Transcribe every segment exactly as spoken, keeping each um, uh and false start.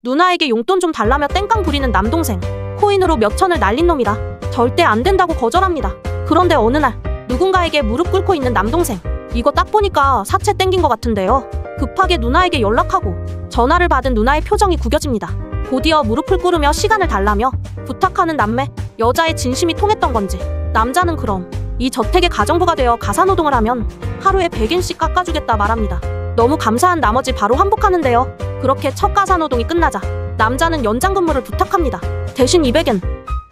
누나에게 용돈 좀 달라며 땡깡 부리는 남동생. 코인으로 몇천을 날린 놈이라 절대 안 된다고 거절합니다. 그런데 어느 날 누군가에게 무릎 꿇고 있는 남동생. 이거 딱 보니까 사채 땡긴 것 같은데요. 급하게 누나에게 연락하고 전화를 받은 누나의 표정이 구겨집니다. 곧이어 무릎을 꿇으며 시간을 달라며 부탁하는 남매. 여자의 진심이 통했던 건지 남자는 그럼 이 저택의 가정부가 되어 가사노동을 하면 하루에 백 엔씩 깎아주겠다 말합니다. 너무 감사한 나머지 바로 환복하는데요. 그렇게 첫 가사노동이 끝나자 남자는 연장근무를 부탁합니다. 대신 이백 엔.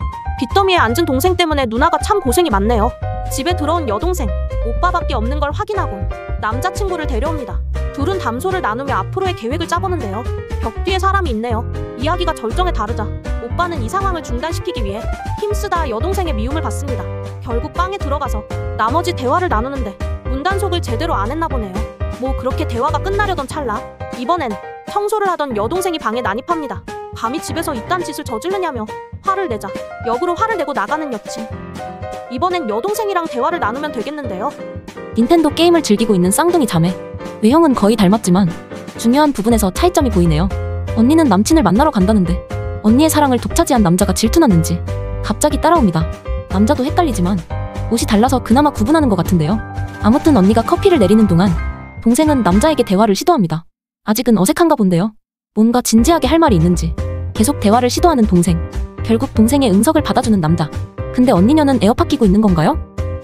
빚더미에 앉은 동생 때문에 누나가 참 고생이 많네요. 집에 들어온 여동생. 오빠밖에 없는 걸 확인하곤 남자친구를 데려옵니다. 둘은 담소를 나누며 앞으로의 계획을 짜보는데요. 벽 뒤에 사람이 있네요. 이야기가 절정에 다르자 오빠는 이 상황을 중단시키기 위해 힘쓰다 여동생의 미움을 받습니다. 결국 방에 들어가서 나머지 대화를 나누는데 문단속을 제대로 안 했나 보네요. 뭐 그렇게 대화가 끝나려던 찰나 이번엔 청소를 하던 여동생이 방에 난입합니다. 감히 집에서 이딴 짓을 저지르냐며 화를 내자 역으로 화를 내고 나가는 여친. 이번엔 여동생이랑 대화를 나누면 되겠는데요. 닌텐도 게임을 즐기고 있는 쌍둥이 자매. 외형은 거의 닮았지만 중요한 부분에서 차이점이 보이네요. 언니는 남친을 만나러 간다는데 언니의 사랑을 독차지한 남자가 질투났는지 갑자기 따라옵니다. 남자도 헷갈리지만 옷이 달라서 그나마 구분하는 것 같은데요. 아무튼 언니가 커피를 내리는 동안 동생은 남자에게 대화를 시도합니다. 아직은 어색한가 본데요. 뭔가 진지하게 할 말이 있는지 계속 대화를 시도하는 동생. 결국 동생의 응석을 받아주는 남자. 근데 언니녀는 에어팟 끼고 있는 건가요?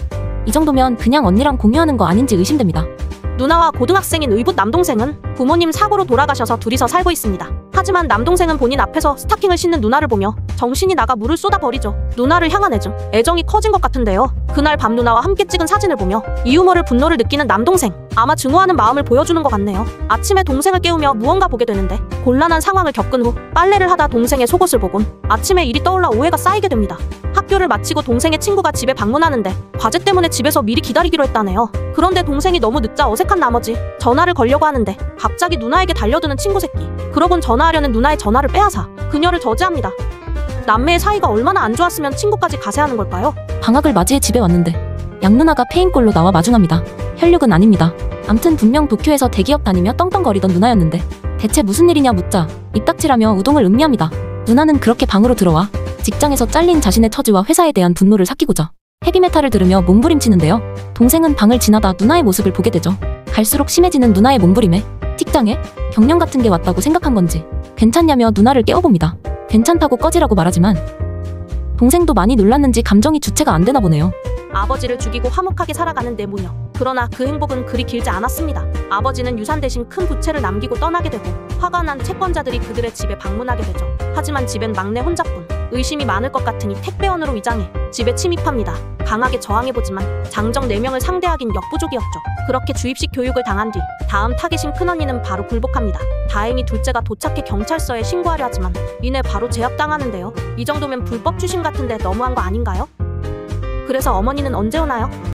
이 정도면 그냥 언니랑 공유하는 거 아닌지 의심됩니다. 누나와 고등학생인 의붓 남동생은 부모님 사고로 돌아가셔서 둘이서 살고 있습니다. 하지만 남동생은 본인 앞에서 스타킹을 신는 누나를 보며 정신이 나가 물을 쏟아버리죠. 누나를 향한 애정, 애정이 커진 것 같은데요. 그날 밤 누나와 함께 찍은 사진을 보며 이 유머를 분노를 느끼는 남동생. 아마 증오하는 마음을 보여주는 것 같네요. 아침에 동생을 깨우며 무언가 보게 되는데 곤란한 상황을 겪은 후 빨래를 하다 동생의 속옷을 보곤 아침에 일이 떠올라 오해가 쌓이게 됩니다. 학교를 마치고 동생의 친구가 집에 방문하는데 과제 때문에 집에서 미리 기다리기로 했다네요. 그런데 동생이 너무 늦자 어색한 나머지 전화를 걸려고 하는데 갑자기 누나에게 달려드는 친구 새끼. 그러곤 전화하려는 누나의 전화를 빼앗아 그녀를 저지합니다. 남매의 사이가 얼마나 안 좋았으면 친구까지 가세하는 걸까요? 방학을 맞이해 집에 왔는데 양누나가 페인꼴로 나와 마중합니다. 혈육은 아닙니다. 암튼 분명 도쿄에서 대기업 다니며 떵떵거리던 누나였는데 대체 무슨 일이냐 묻자 입닥치라며 우동을 음미합니다. 누나는 그렇게 방으로 들어와 직장에서 잘린 자신의 처지와 회사에 대한 분노를 삭히고자 헤비메탈을 들으며 몸부림치는데요. 동생은 방을 지나다 누나의 모습을 보게 되죠. 갈수록 심해지는 누나의 몸부림에 직장에 경련 같은 게 왔다고 생각한 건지 괜찮냐며 누나를 깨워봅니다. 괜찮다고 꺼지라고 말하지만 동생도 많이 놀랐는지 감정이 주체가 안 되나 보네요. 아버지를 죽이고 화목하게 살아가는 내 모녀. 그러나 그 행복은 그리 길지 않았습니다. 아버지는 유산 대신 큰 부채를 남기고 떠나게 되고 화가 난 채권자들이 그들의 집에 방문하게 되죠. 하지만 집엔 막내 혼자뿐. 의심이 많을 것 같으니 택배원으로 위장해 집에 침입합니다. 강하게 저항해보지만 장정 네 명을 상대하긴 역부족이었죠. 그렇게 주입식 교육을 당한 뒤 다음 타겟인 큰언니는 바로 굴복합니다. 다행히 둘째가 도착해 경찰서에 신고하려 하지만 이내 바로 제압당하는데요. 이 정도면 불법 추심 같은데 너무한 거 아닌가요? 그래서 어머니는 언제 오나요?